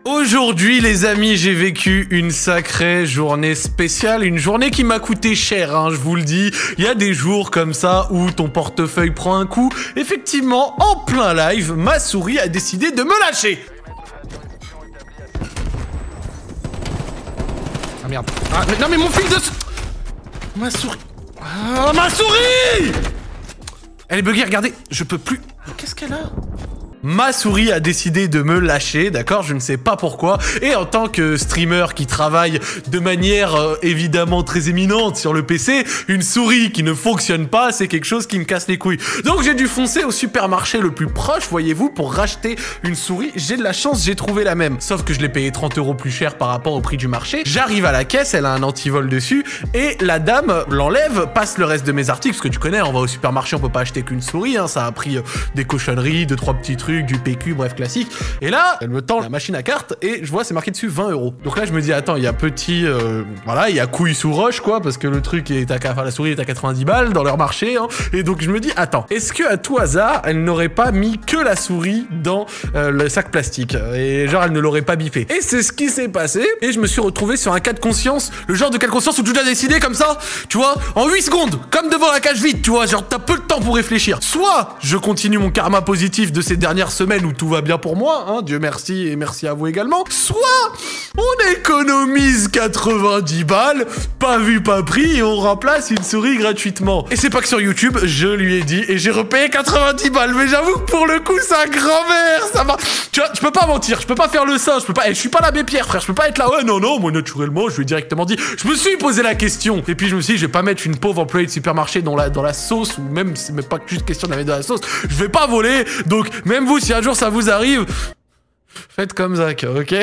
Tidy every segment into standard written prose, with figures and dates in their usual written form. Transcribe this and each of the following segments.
Aujourd'hui les amis, j'ai vécu une sacrée journée spéciale, une journée qui m'a coûté cher, hein, je vous le dis. Il y a des jours comme ça où ton portefeuille prend un coup. Effectivement, en plein live, ma souris a décidé de me lâcher. Ah merde. Ah, mais non mais mon fil de... Ma souris... Ah, ma souris! Elle est buggée, regardez, je peux plus... Qu'est-ce qu'elle a? Ma souris a décidé de me lâcher, d'accord? Je ne sais pas pourquoi. Et en tant que streamer qui travaille de manière évidemment très éminente sur le PC, une souris qui ne fonctionne pas, c'est quelque chose qui me casse les couilles. Donc j'ai dû foncer au supermarché le plus proche, voyez-vous, pour racheter une souris. J'ai de la chance, j'ai trouvé la même. Sauf que je l'ai payé 30 € plus cher par rapport au prix du marché. J'arrive à la caisse, elle a un antivol dessus, et la dame l'enlève, passe le reste de mes articles, parce que tu connais, on va au supermarché, on peut pas acheter qu'une souris, hein, ça a pris des cochonneries, 2-3 petits trucs, du PQ, bref, classique. Et là, elle me tend la machine à carte et je vois c'est marqué dessus 20 €. Donc là, je me dis, attends, il y a petit... voilà, il y a couille sous roche, quoi, parce que le truc est à... Enfin, la souris est à 90 balles dans leur marché, hein. Et donc, je me dis, attends, est-ce que à tout hasard, elle n'aurait pas mis que la souris dans le sac plastique? Et genre, elle ne l'aurait pas biffé. Et c'est ce qui s'est passé. Et je me suis retrouvé sur un cas de conscience, le genre de cas de conscience où tu dois décider comme ça, tu vois, en 8 secondes, comme devant la cage vide, tu vois, genre, t'as peu de temps pour réfléchir. Soit je continue mon karma positif de ces dernières semaines où tout va bien pour moi, hein, Dieu merci et merci à vous également. Soit on économise 90 balles, pas vu pas pris, et on remplace une souris gratuitement. Et c'est pas que sur YouTube, je lui ai dit et j'ai repayé 90 balles. Mais j'avoue que pour le coup, c'est un grand-mère, ça va. Tu vois, je peux pas mentir, je peux pas faire le singe, je peux pas. Je suis pas l'abbé Pierre, frère, je peux pas être là. Ouais, non, non, moi naturellement, je lui ai directement dit. Je me suis posé la question. Et puis je me suis dit, je vais pas mettre une pauvre employée de supermarché dans la sauce, ou même, c'est même pas juste question de la mettre dans la sauce. Je vais pas voler. Donc, même vous, si un jour ça vous arrive, faites comme Zach, ok?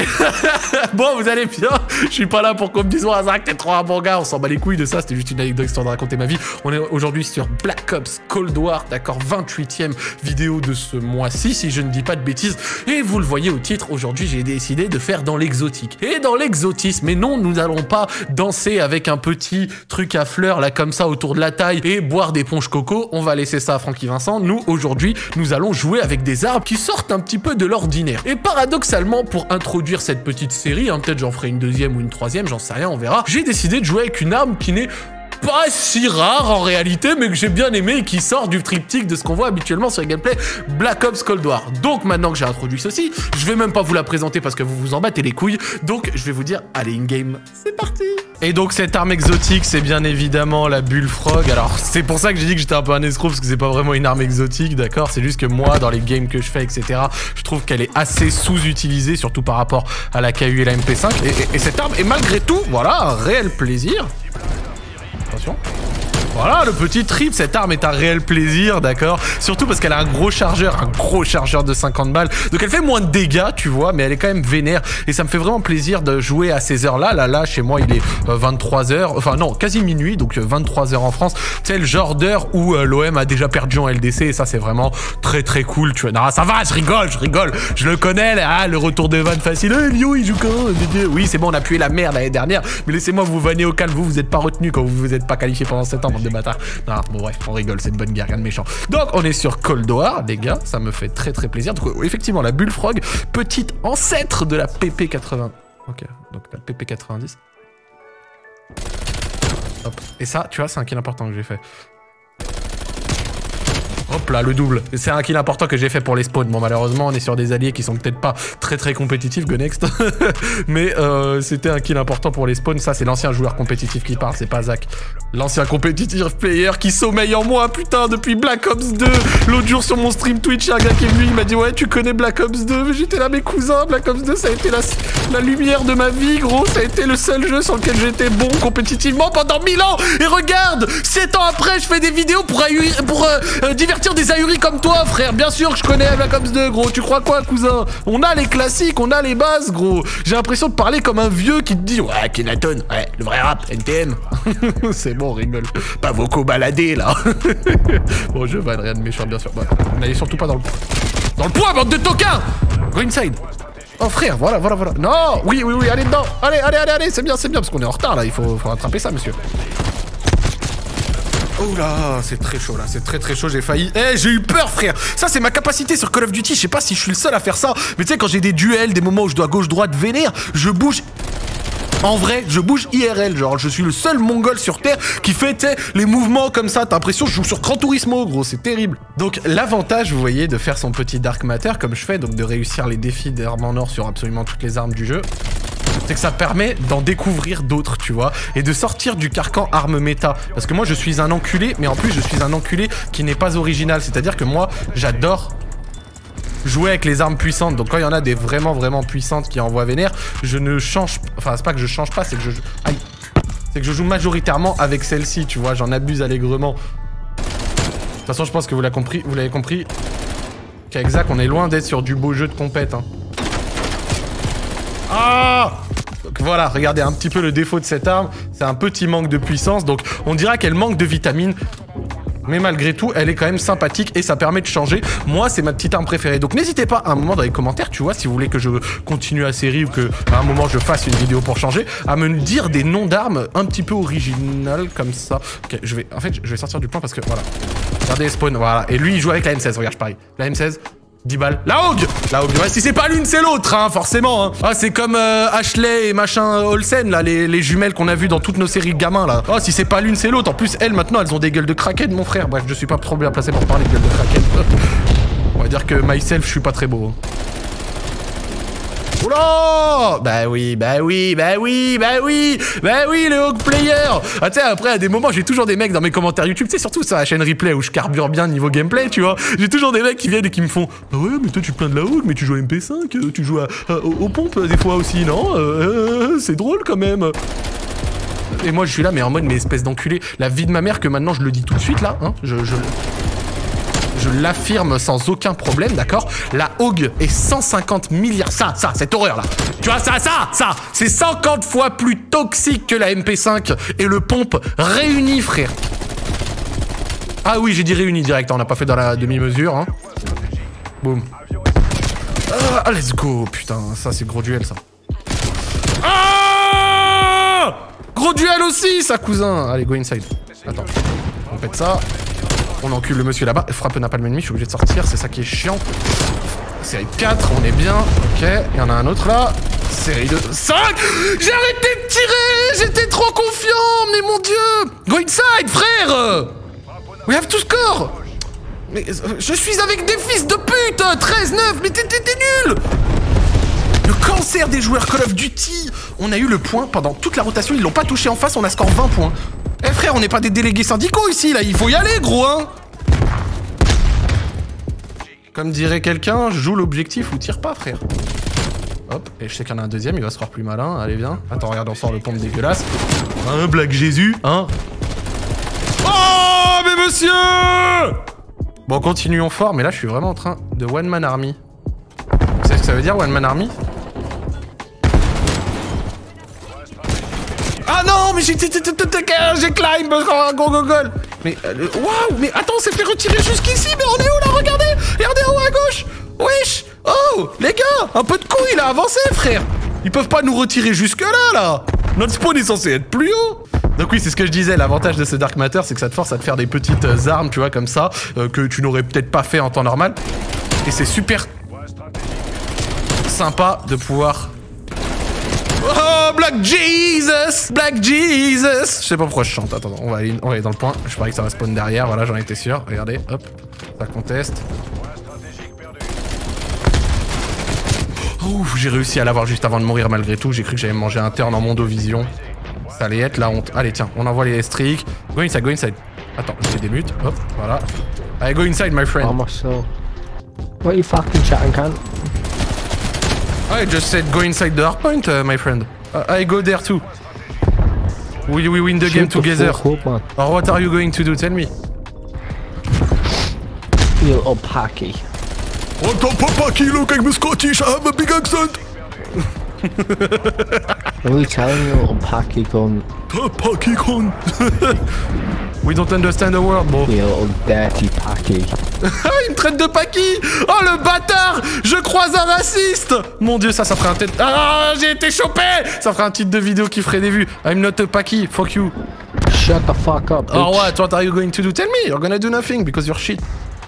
Bon, vous allez bien? Je suis pas là pour qu'on me dise, oh Zach, t'es trop un bon gars, on s'en bat les couilles de ça, c'était juste une anecdote histoire de raconter ma vie. On est aujourd'hui sur Black Ops Cold War, d'accord, 28e vidéo de ce mois-ci, si je ne dis pas de bêtises. Et vous le voyez au titre, aujourd'hui j'ai décidé de faire dans l'exotique. Et dans l'exotisme, mais non, nous n'allons pas danser avec un petit truc à fleurs, là, comme ça, autour de la taille, et boire des ponches coco, on va laisser ça à Francky Vincent. Nous, aujourd'hui, nous allons jouer avec des arbres qui sortent un petit peu de l'ordinaire. Et paradoxalement, pour introduire cette petite série, hein, peut-être j'en ferai une deuxième ou une troisième, j'en sais rien, on verra, j'ai décidé de jouer avec une arme qui n'est pas si rare en réalité, mais que j'ai bien aimé et qui sort du triptyque de ce qu'on voit habituellement sur les gameplays Black Ops Cold War. Donc maintenant que j'ai introduit ceci, je vais même pas vous la présenter parce que vous vous en battez les couilles, donc je vais vous dire, allez, in-game, c'est parti! Et donc cette arme exotique, c'est bien évidemment la Bullfrog. Alors c'est pour ça que j'ai dit que j'étais un peu un escroc, parce que c'est pas vraiment une arme exotique, d'accord? C'est juste que moi, dans les games que je fais, etc., je trouve qu'elle est assez sous-utilisée, surtout par rapport à la KU et la MP5. Et cette arme est malgré tout, voilà, un réel plaisir. Attention. Voilà, le petit trip, cette arme est un réel plaisir, d'accord? Surtout parce qu'elle a un gros chargeur de 50 balles. Donc elle fait moins de dégâts, tu vois, mais elle est quand même vénère. Et ça me fait vraiment plaisir de jouer à ces heures-là. Là, chez moi, il est 23h. Enfin, non, quasi minuit, donc 23h en France. C'est le genre d'heure où l'OM a déjà perdu en LDC. Et ça, c'est vraiment très, très cool, tu vois. Non, ça va, je rigole. Je le connais, là, le retour de vanne facile. Eh, Lyon, il joue quand? Oui, c'est bon, on a pué la merde l'année dernière. Mais laissez-moi vous vanner au calme. Vous êtes pas retenu quand vous vous êtes pas qualifié pendant 7 ans. De bâtard. Non, bon bref, on rigole, c'est une bonne guerre, rien de méchant. Donc on est sur Cold War, les gars, ça me fait très très plaisir. Donc effectivement, la Bullfrog, petite ancêtre de la PP80. Ok, donc la PP90. Hop, et ça, tu vois, c'est un kill important que j'ai fait. Hop là, le double. C'est un kill important que j'ai fait pour les spawns. Bon, malheureusement, on est sur des alliés qui sont peut-être pas très très compétitifs, go next. Mais c'était un kill important pour les spawns. Ça, c'est l'ancien joueur compétitif qui parle, c'est pas Zach. L'ancien compétitif player qui sommeille en moi, putain, depuis Black Ops 2. L'autre jour sur mon stream Twitch, il y a un gars qui est venu, il m'a dit, ouais, tu connais Black Ops 2? J'étais là, mes cousins, Black Ops 2, ça a été la lumière de ma vie, gros. Ça a été le seul jeu sur lequel j'étais bon compétitivement pendant 1000 ans. Et regarde, 7 ans après, je fais des vidéos pour divertir des ahuris comme toi, frère. Bien sûr que je connais Black Ops 2, gros. Tu crois quoi, cousin? On a les classiques, on a les bases, gros. J'ai l'impression de parler comme un vieux qui te dit, ouais, Kenaton, ouais, le vrai rap, NTM. C'est bon, on rigole. Pas vocaux baladés, là. Bon, je vanne, rien de méchant, bien sûr. Bah, n'allez surtout pas dans le poids, bande de toquins. Go inside. Oh, frère, voilà. Non, oui, allez dedans. Allez, c'est bien, parce qu'on est en retard, là. Il faut rattraper ça, monsieur. Oh là, c'est très chaud là, c'est très chaud, j'ai failli... Eh, j'ai eu peur frère. Ça c'est ma capacité sur Call of Duty, je sais pas si je suis le seul à faire ça, mais tu sais quand j'ai des duels, des moments où je dois gauche-droite vénère, je bouge... En vrai, je bouge IRL, genre je suis le seul mongol sur Terre qui fait les mouvements comme ça, t'as l'impression que je joue sur Gran Turismo, gros, c'est terrible. Donc l'avantage, vous voyez, de faire son petit Dark Matter comme je fais, donc de réussir les défis d'armes en or sur absolument toutes les armes du jeu, c'est que ça permet d'en découvrir d'autres, tu vois, et de sortir du carcan arme méta. Parce que moi je suis un enculé, mais en plus je suis un enculé qui n'est pas original, c'est-à-dire que moi j'adore jouer avec les armes puissantes. Donc quand il y en a des vraiment puissantes qui envoient vénère, je ne change... Enfin, c'est pas que je change pas, c'est que je... Aïe. C'est que je joue majoritairement avec celle-ci, tu vois. J'en abuse allègrement. De toute façon, je pense que vous l'avez compris. Qu'avec Zach, on est loin d'être sur du beau jeu de compète. Hein. Ah! Donc voilà, regardez un petit peu le défaut de cette arme. C'est un petit manque de puissance. Donc on dira qu'elle manque de vitamines. Mais malgré tout, elle est quand même sympathique et ça permet de changer. Moi, c'est ma petite arme préférée. Donc n'hésitez pas à un moment dans les commentaires, tu vois, si vous voulez que je continue la série ou que à un moment je fasse une vidéo pour changer, à me dire des noms d'armes un petit peu originales comme ça. Ok, je vais sortir du plan parce que voilà. Regardez les spawns, voilà. Et lui, il joue avec la M16, regarde, je parie. La M16. 10 balles. La Hogue! La Hogue. Ouais, si c'est pas l'une, c'est l'autre, hein, forcément. Hein. Ah, c'est comme Ashley et machin Olsen, là, les jumelles qu'on a vues dans toutes nos séries de gamins, là. Ah, si c'est pas l'une, c'est l'autre. En plus, elles, maintenant, elles ont des gueules de kraken, mon frère. Bref, je suis pas trop bien placé pour parler de gueules de kraken. On va dire que myself, je suis pas très beau. Hein. Oula! Bah oui, les Hog Players! Ah, tu sais, après, à des moments, j'ai toujours des mecs dans mes commentaires YouTube, tu sais, surtout sur la chaîne replay où je carbure bien niveau gameplay, tu vois. J'ai toujours des mecs qui viennent et qui me font ah ouais, mais toi, tu plains de la Hog, mais tu joues à MP5, tu joues aux pompes des fois aussi, non? C'est drôle quand même. Et moi, je suis là, mais en mode, mais espèce d'enculé. La vie de ma mère, que maintenant, je le dis tout de suite, là, hein. Je l'affirme sans aucun problème, d'accord? La Hogue est 150 milliards... Ça, cette horreur-là. Tu vois, ça, c'est 50 fois plus toxique que la MP5 et le pompe réuni, frère. Ah oui, j'ai dit réuni direct, on n'a pas fait dans la demi-mesure, hein. Boum. Ah, let's go, putain, ça, c'est gros duel, ça. Ah! Gros duel aussi, ça, cousin. Allez, go inside. Attends, on pète ça. On encule le monsieur là-bas. Frappe n'a pas le ennemi, je suis obligé de sortir, c'est ça qui est chiant. Série 4, on est bien. Ok, il y en a un autre là. Série 2, 5. J'ai arrêté de tirer. J'étais trop confiant, mais mon dieu. Go inside, frère. We have to score. Mais je suis avec des fils de pute. 13-9, mais t'es nul. Le cancer des joueurs Call of Duty. On a eu le point pendant toute la rotation, ils l'ont pas touché en face, on a score 20 points. Eh frère, on n'est pas des délégués syndicaux ici, là, il faut y aller, gros, hein. Comme dirait quelqu'un, joue l'objectif ou tire pas, frère. Hop, et je sais qu'il y en a un deuxième, il va se croire plus malin, allez, viens. Attends, regarde, on sort le pompe dégueulasse. Hein, Black Jésus, hein. Oh, mais monsieur! Bon, continuons fort, mais là, je suis vraiment en train de One Man Army. Vous savez ce que ça veut dire, One Man Army? Ah non, mais j'ai climb, gol. Mais waouh, mais attends, on s'est fait retirer jusqu'ici, mais on est où là? Regardez en haut à gauche. Wesh. Oh, les gars, un peu de couilles là, avancez, frère. Ils peuvent pas nous retirer jusque là. Notre spawn est censé être plus haut. Donc oui, c'est ce que je disais, l'avantage de ce Dark Matter, c'est que ça te force à te faire des petites armes, tu vois, comme ça, que tu n'aurais peut-être pas fait en temps normal. Et c'est super sympa de pouvoir... Oh, Black Jesus! Black Jesus! Je sais pas pourquoi je chante. Attends, on va aller dans le point. Je parie que ça va spawn derrière. Voilà, j'en étais sûr. Regardez, hop. Ça conteste. Ouf, j'ai réussi à l'avoir juste avant de mourir malgré tout. J'ai cru que j'avais mangé un turn en Mondovision. Ça allait être la honte. Allez, tiens, on envoie les streaks. Go inside, go inside. Attends, j'ai des mutes. Hop, voilà. Allez, go inside, my friend. What are you fucking chatting, cunt? I just said go inside the hardpoint, my friend. I go there too. Will we win the game together? Up, or what are you going to do? Tell me. You little packy. What up, packy? Look, I'm Scottish. I have a big accent. What are you telling you, little packy cunt? Packy cunt. We don't understand the word, bro. You little dirty packy. Il me traite de packy. Oh, le bâtard. Je croise un raciste. Mon dieu, ça ferait un tête... Ah, j'ai été chopé. Ça ferait un titre de vidéo qui ferait des vues. I'm not a packy. Fuck you. Shut shut the fuck up, bitch. Oh what are you going to do? Tell me, you're gonna do nothing because you're shit.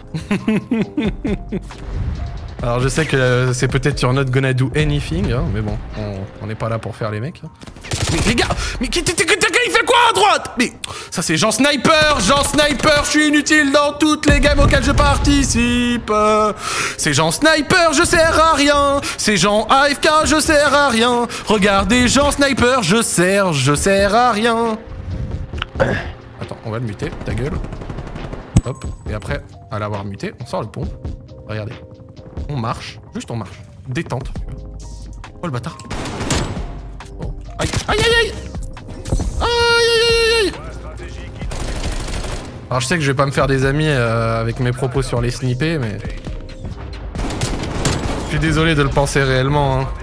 Alors je sais que c'est peut-être you're not gonna do anything, hein, mais bon, on n'est pas là pour faire les mecs. Hein. Mais les gars, mais il fait quoi à droite? Mais ça c'est Jean Sniper, je suis inutile dans toutes les games auxquelles je participe. C'est Jean Sniper, je sers à rien. C'est Jean AFK, je sers à rien. Regardez Jean Sniper, je sers à rien. Attends, on va le muter, ta gueule. Hop, et après, à l'avoir muté, on sort le pont. Regardez. On marche, juste on marche. Détente. Oh le bâtard. Oh. Aïe, aïe, aïe, aïe. Aïe, aïe, aïe, aïe. Alors je sais que je vais pas me faire des amis avec mes propos sur les snippés, mais... Je suis désolé de le penser réellement. Hein.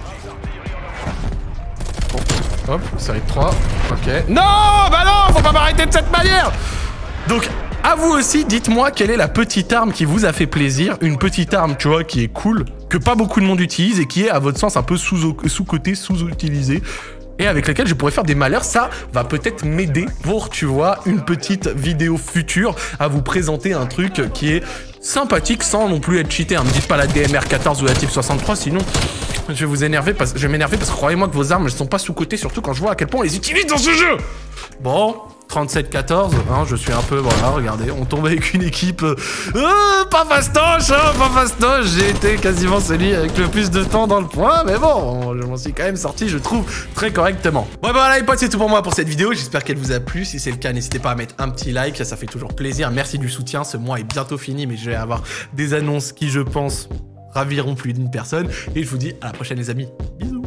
Bon. Hop, série de 3. Ok. Non, bah non, faut pas m'arrêter de cette manière. Donc... À vous aussi, dites-moi quelle est la petite arme qui vous a fait plaisir, une petite arme, tu vois, qui est cool, que pas beaucoup de monde utilise et qui est, à votre sens, un peu sous-côté, sous-utilisée, et avec laquelle je pourrais faire des malheurs. Ça va peut-être m'aider pour, tu vois, une petite vidéo future à vous présenter un truc qui est sympathique sans non plus être cheaté. Hein. Me dites pas la DMR14 ou la Type 63, sinon je vais vous énerver, je vais m'énerver parce que croyez-moi que vos armes, elles sont pas sous-côté, surtout quand je vois à quel point on les utilise dans ce jeu. Bon... 37-14, hein, je suis un peu, voilà, regardez, on tombe avec une équipe pas fastoche, hein, pas fastoche, j'ai été quasiment celui avec le plus de temps dans le point, mais bon, je m'en suis quand même sorti, je trouve, très correctement. Bon, bah voilà les potes, c'est tout pour moi pour cette vidéo, j'espère qu'elle vous a plu, si c'est le cas, n'hésitez pas à mettre un petit like, ça fait toujours plaisir, merci du soutien, ce mois est bientôt fini, mais je vais avoir des annonces qui, je pense, raviront plus d'une personne, et je vous dis à la prochaine les amis, bisous.